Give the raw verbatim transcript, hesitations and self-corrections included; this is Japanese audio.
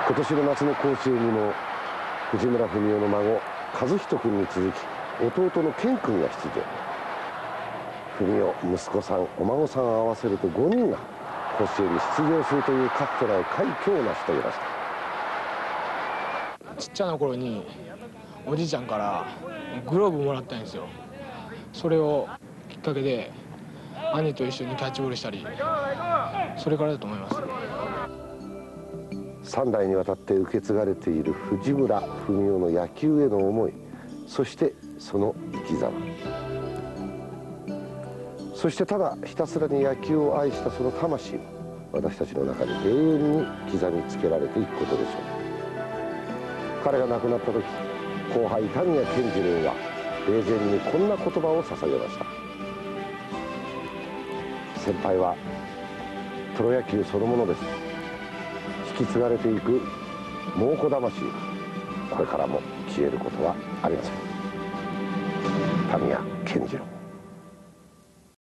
今年の夏の甲子園にも藤村文雄の孫和人君に続き弟の健君が出場。文雄息子さんお孫さん合わせるとごにんが甲子園に出場するというかつてない快挙を成し遂げました。 ちっちゃな頃におじいちゃんからグローブもらったんですよ。それをきっかけで兄と一緒にキャッチボールしたり、それからだと思います。 さん代にわたって受け継がれている藤村文雄の野球への思い、そしてその生き様、そしてただひたすらに野球を愛したその魂も私たちの中に永遠に刻みつけられていくことでしょう。彼が亡くなった時、後輩田宮健次郎は霊前にこんな言葉を捧げました。先輩はプロ野球そのものです。引き継がれていく猛虎魂がこれからも消えることはありません。田宮健次郎。